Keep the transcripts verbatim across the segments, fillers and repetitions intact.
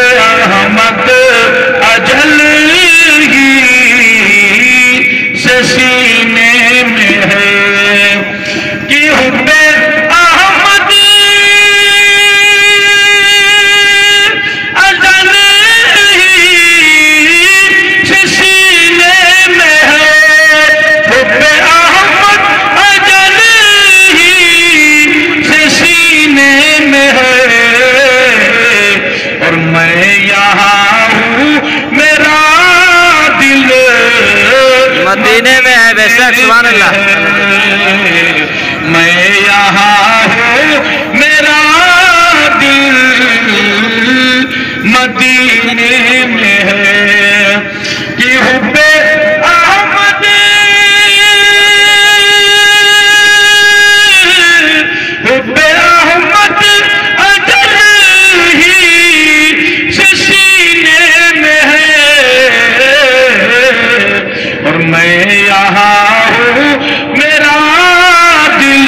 احمد اجل ہی سے سینے میں ہے کہ حب احمد اجل ہی سے سینے میں ہے حب احمد اجل ہی سے سینے میں ہے اور میں یہاں ہوں میرا دل مدینے میں ہے بے شک سبحان اللہ میں یہاں ہوں میرا دل مدینے میں ہے کہ حب احمد حب احمد اجل ہی سے سینے میں ہے اور میں یہاں ہوں میرا دل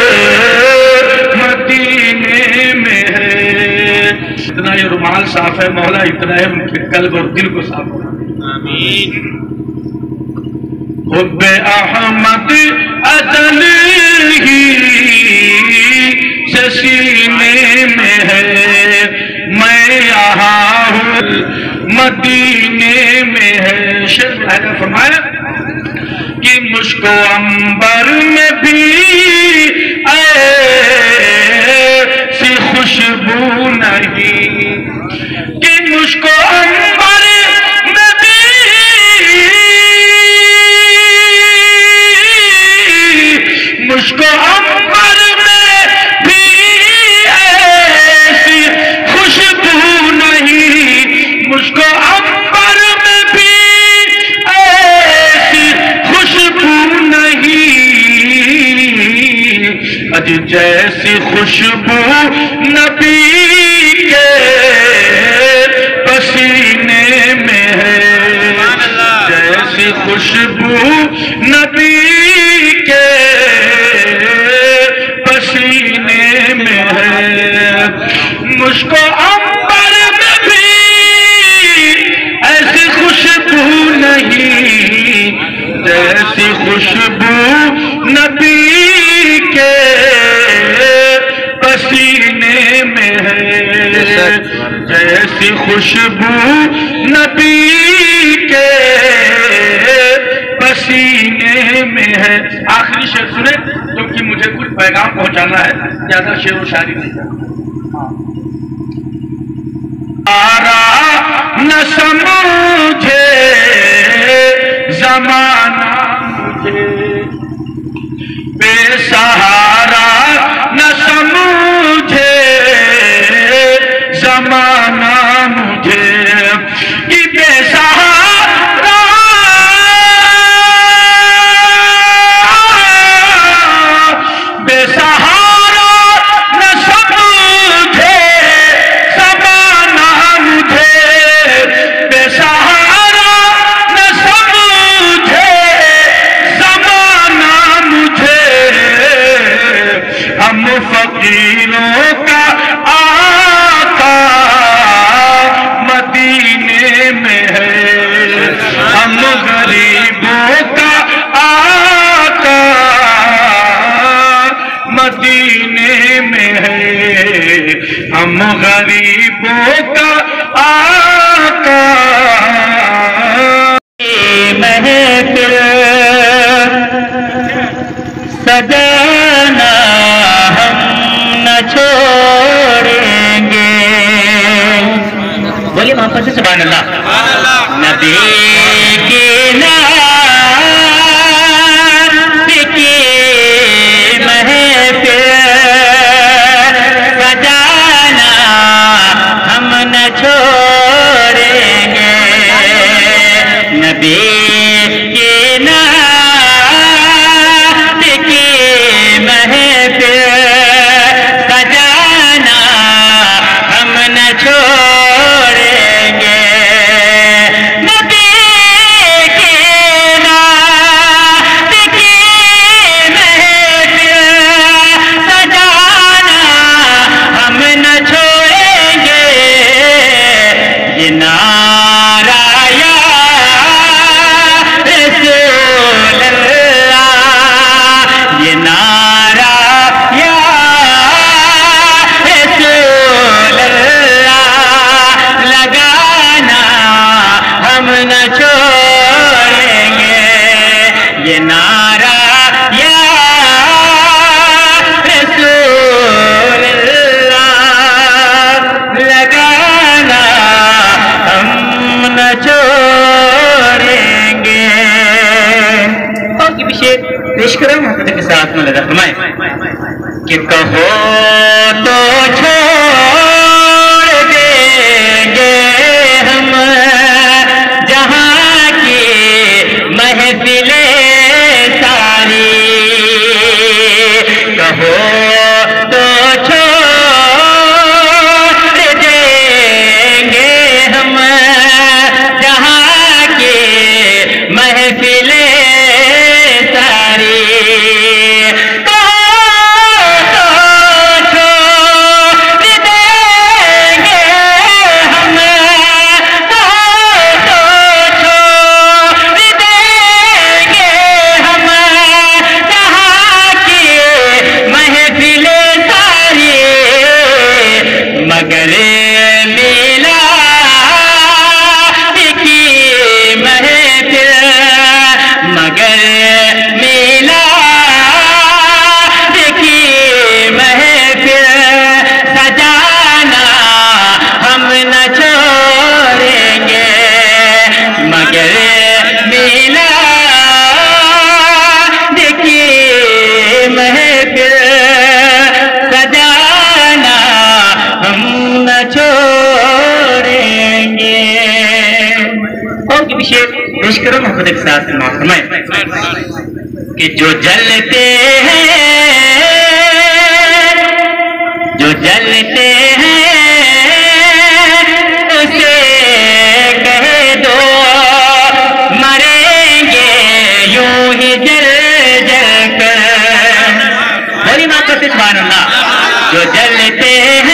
مدینے میں ہے اتنا یہ رومال صاف ہے مولا اتنا ہے ان کے قلب اور دل کو صاف کرنا آمین حب احمد اجل ہی سے سینے میں ہے میں یہاں ہوں مدینے میں ہے شیخ نے فرمایا کہ مجھ کو عنبر میں بھی ایسی خوشبو نہیں کہ مجھ کو عنبر میں بھی مجھ کو عنبر میں بھی ایسی خوشبو نہیں مجھ کو عنبر میں بھی ایسی خوشبو نہیں اج جیسی خوشبو نبی کے پسینے میں ہے جیسی خوشبو نبی کے پسینے میں ہے مجھ کو عنبر میں بھی ایسی خوشبو نہیں جیسی خوشبو نبی کے پسینے میں ہے جیسی خوشبو نبی کے پسینے میں ہے آخری شعر سنیں کیونکہ مجھے کچھ پیغام پہنچانا ہے زیادہ شعر و شاعری نہیں کرنا آرا نہ سمجھے زمانہ مجھے بے سہارا نہ سمجھے زمانہ مجھے کہ بے سہارا بے سہارا نہ سمجھے زمانہ مجھے بے سہارا نہ سمجھے زمانہ مجھے ہم فقیروں کا آقا مدینے میں ہے ہم غریبوں کا آقا مدینے میں ہے ہم غریبوں کا آقا محفل سجانا ہم نہ چھوڑیں گے بولیے محبت سے سبحان اللہ نبی کے نام کی محفل سجانا ہم نہ چھوڑیں گے نبی کے نام کی محفل سجانا ہم نہ چھوڑیں گے نبی کے نام کی محفل سجانا ہم نہ چھوڑیں گے پیش کریں محبت کے ساتھ ملحظہ فرمائیں کہ کہو تو چھوڑ دیں گے ہم جہاں کی محفلیں ساری کہو تو چھوڑ دیں گے ہم جہاں کی محفلیں پیش کرو محبت کے ساتھ فرمائیں کہ جو جلتے ہیں جو جلتے ہیں اسے کہہ دو مریں گے یوں ہی جل جل کر بڑی محبت سبحان اللہ جو جلتے ہیں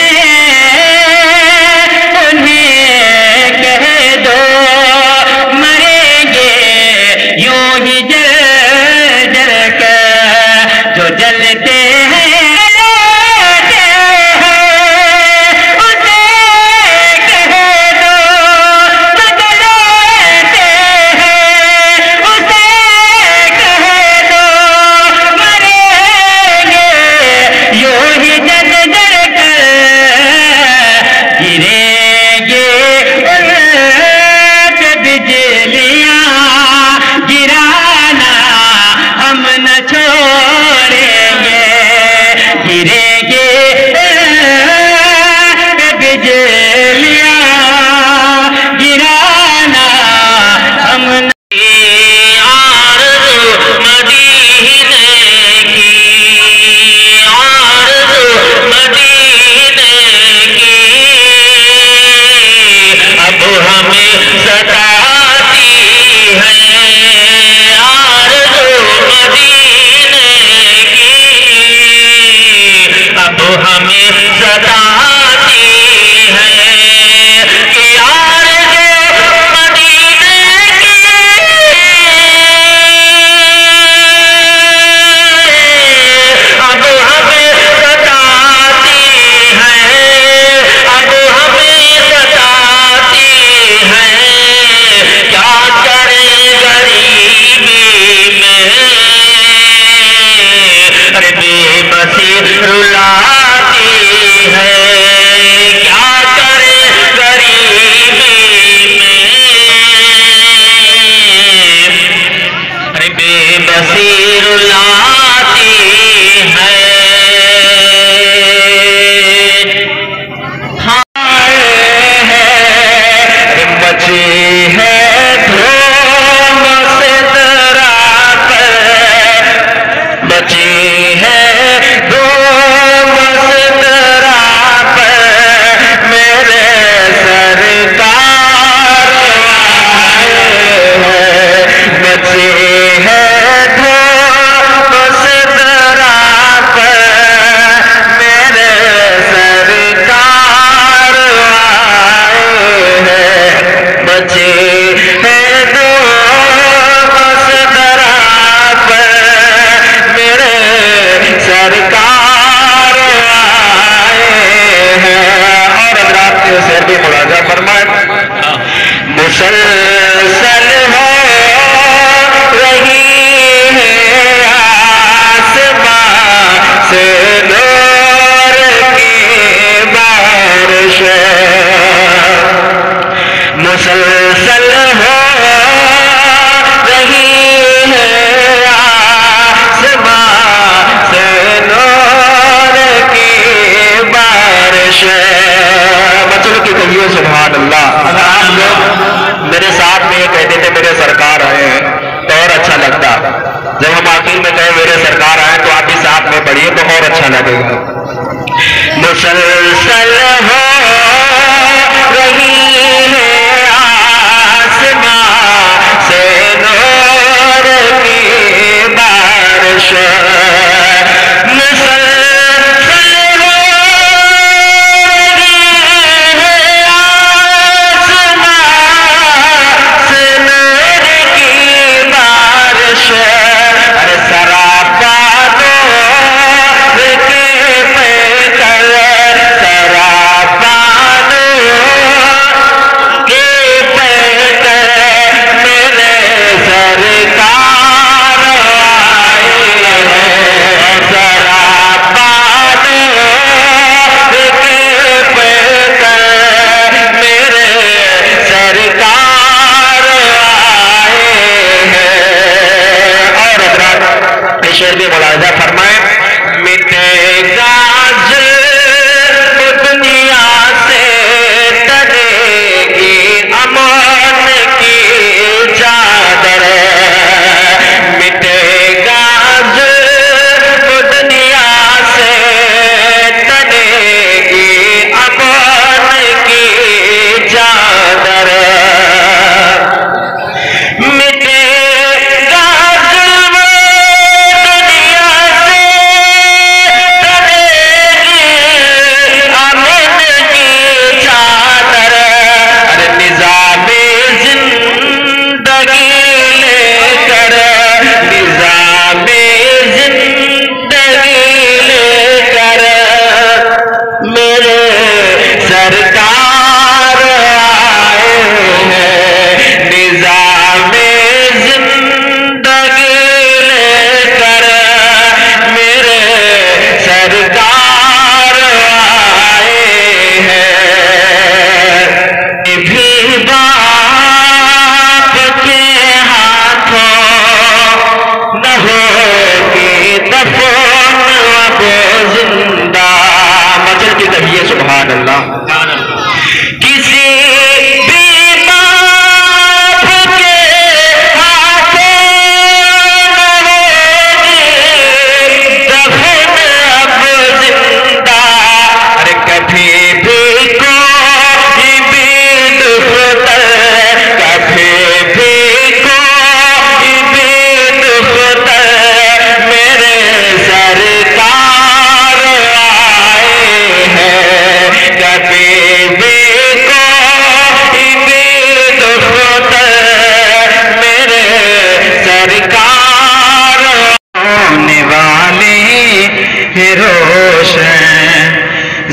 مسلسل ہو رہی ہے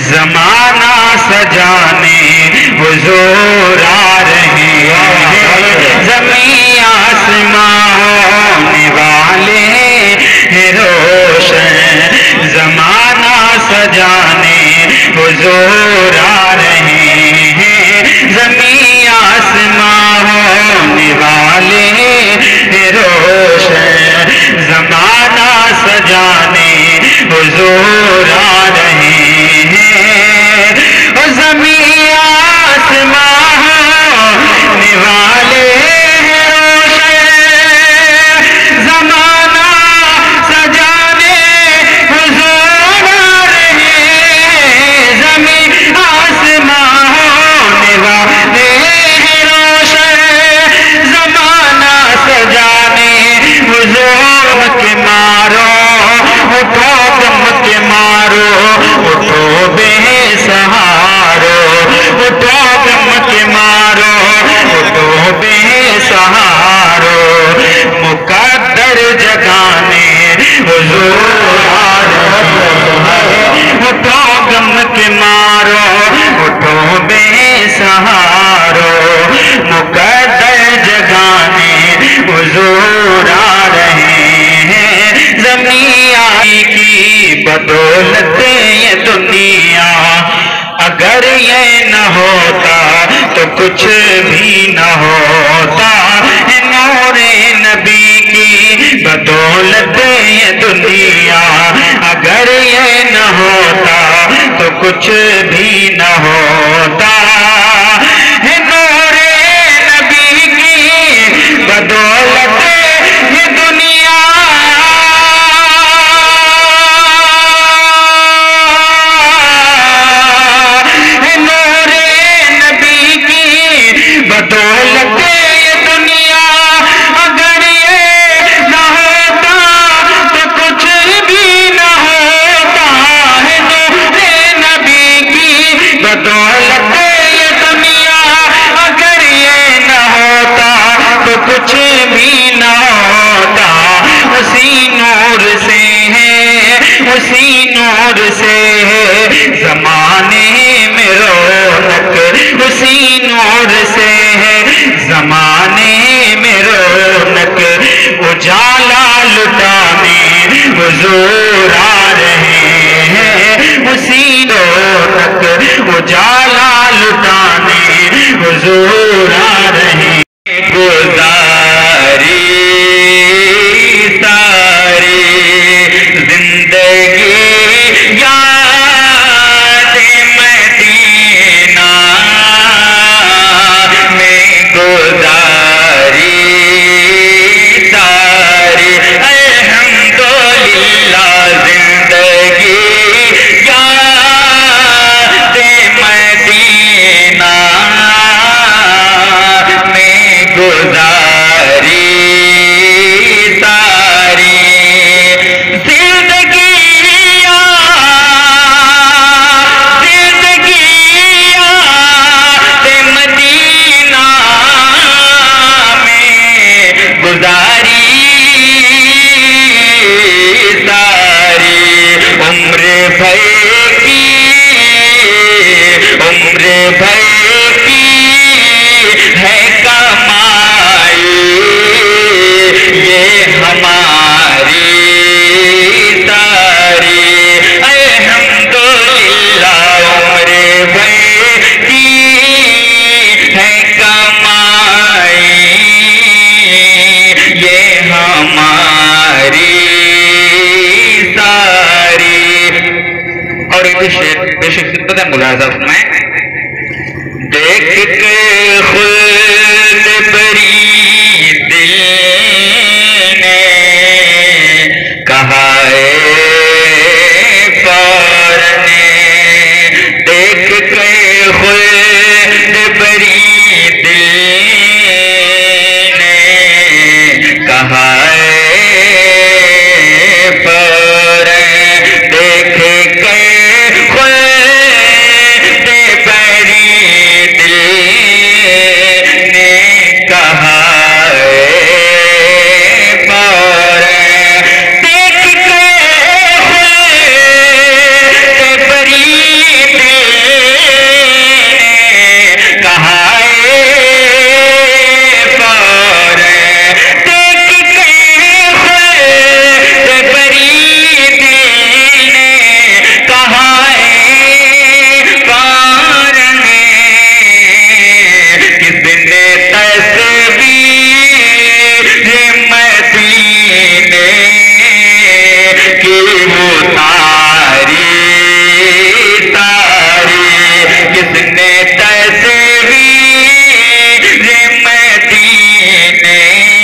زمانہ سجانے حضور آ رہے ہیں، زمین آسمان ہونے والے ہیں روشن، زمانہ سجانے حضور آ رہے ہیں، زمین آسمان ہونے والے ہیں روشن، زمانہ سجانے حضور آ رہے ہیں، اور زمین آسمان ہونے والے ہیں روشن، زمانہ سجانے حضور آ رہے ہیں، زمین آسمان ہونے والے ہیں روشن، زمانہ سجانے حضور کے مارو اٹھو غم کے مارو اٹھو بے سہارو، اٹھو غم کے مارو اٹھو بے سہارو، مقدر جگانے حضور آ رہے ہیں، اٹھو غم کے مارو اٹھو بے سہارو، مقدر جگانے حضور آ رہے ہیں، زمین آئی کی بدولت یہ دنیا، اگر یہ نہ ہوتا تو کچھ بھی نہ ہوتا، نور نبی کی بدولت یہ دنیا، اگر یہ نہ ہوتا تو کچھ بھی نہ ہوتا، نور نبی کی بدولت یہ دنیا، نور نبی کی بدولت یہ دنیا، اگر یہ نہ ہوتا تو کچھ بھی نہ ہوتا، نور نبی کی بدولت یہ دنیا، اگر یہ نہ ہوتا تو کچھ بھی نہ ہوتا، اسی نور سے ہے اسی نور سے ہے زمانے میں رونق، اسی نور سے ہے زمانے میں رونق، اجالا لٹانے حضور آ رہے ہیں، اسی رونق اجالا لٹانے حضور آ رہے ہیں، گزاری ساری زندگی یاد مدینہ میں گزاری ساری، الحمدللہ زندگی یاد مدینہ میں گزاری ساری، زندگی زندگی یاد مدینہ میں گزاری ساری، عمر بھر کی عمر بھر کی ہے کمائی، یہ ہماری ساری، الحمدللہ عمر بھر کی ہے کمائی، یہ ہماری ساری، اور ایک شعر بے شک خدمت ملاحظہ فرمائیں، دیکھ کے خود بری دل نے کہا اے فوراً، دیکھ کے خود بری دل نے کہا اے فوراً، دیکھ کے خود تاری تاری کس نے تصویر مدینے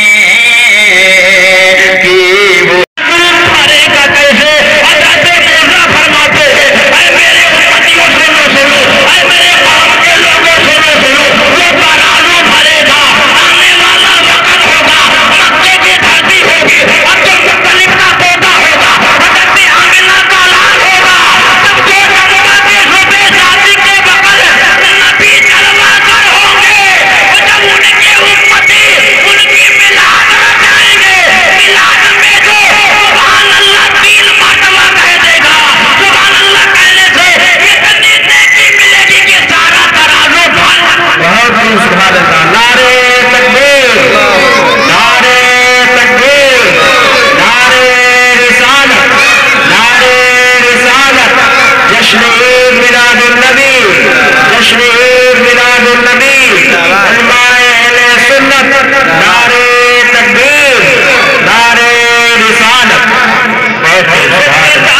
کی وہ بھرے گا کیسے؟ حضرت مرزا فرماتے ہیں اے میرے امتیوں سنو سنو، اے میرے قوم کے لوگوں سنو سنو، وہ ترازو بھرے گا، آنے والا وقت ہوگا، مکے کی دھرتی ہوگی، عبد المطلب کا پوتا ہوگا، حضرت آمنہ کا لال ہوگا، تب جو جمعہ کے صبح شادی کے بغل نبی جلوہ گر ہوں گے، جب ان کے امتی ان کی میلاد رچائیں گے، میلاد میں جو سبحان اللہ تین مرتبہ کہہ دے گا، سبحان اللہ کہنے سے اتنی نیکی ملے گی کہ سارا ترازو پھل بہت ہی سبحان اللہ نعرے تکبیر نعرے تکبیر نعرے رسالت نعرے رسالت جشن عید میلاد النبی جشن عید میلاد النبی علماء اہل سنت نعرے تکبیر نعرے رسالت بہت ہی سبحان اللہ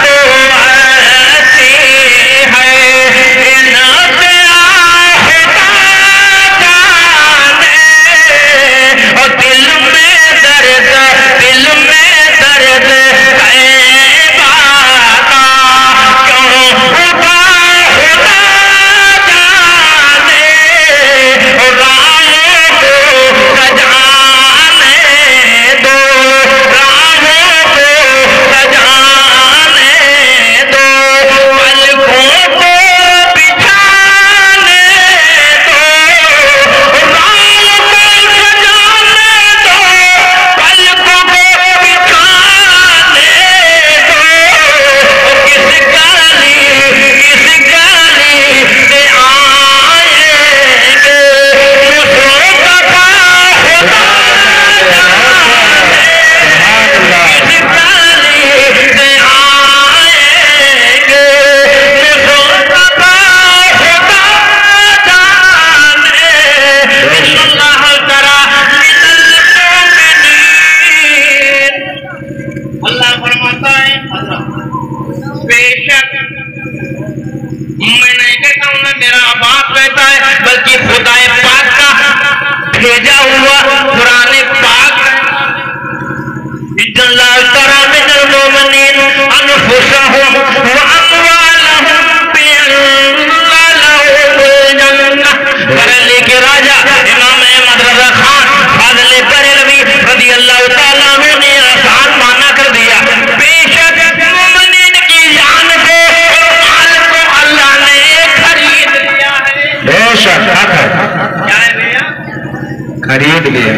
خرید لیا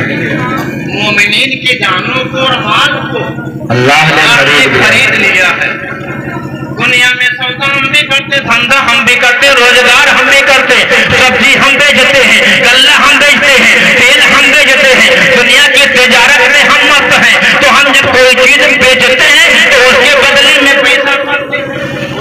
مومنین کی جانوں کو اور مال کو اللہ نے خرید لیا ہے. دنیا میں سودا ہم بھی کرتے، دھندا ہم بھی کرتے، روزگار ہم بھی کرتے، سبزی ہم بیچتے ہیں، غلہ ہم بیچتے ہیں، تیل ہم بیچتے ہیں، دنیا کی تجارت میں ہم مست ہیں. تو ہم جب کوئی چیز بیچتے ہیں تو اس کے بدلے میں پیسہ پاتے ہیں.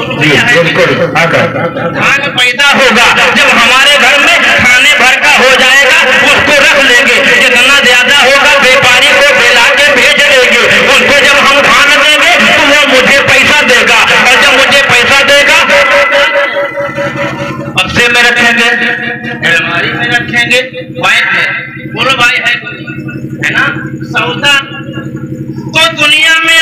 دھان پیدا ہوگا جب ہمارے گھر میں کھانے بھر کا ہو جائے گا اس کو رکھ لیں گے، جتنا زیادہ ہوگا بیپاری کو بلا کے بھیج دیں گے. ان کو جب ہم دھان دیں گے تو وہ مجھے پیسہ دے گا، اور جب مجھے پیسہ دے گا بکسے میں رکھیں گے، الماری میں رکھیں گے. بھائی ہے بولو بھائی ہے ہے نا سودا. تو دنیا میں